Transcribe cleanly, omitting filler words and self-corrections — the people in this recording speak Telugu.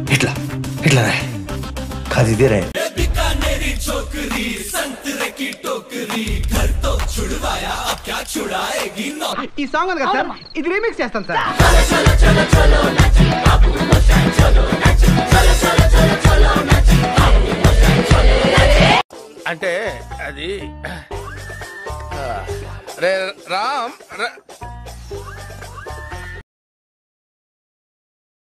ఇట్లా ఇట్లా రే खादी दे रहे ఈ సాంగ్ ఉంది కదా సార్, ఇది రీమిక్స్ చేస్తాను సార్. అంటే అది రే రామ్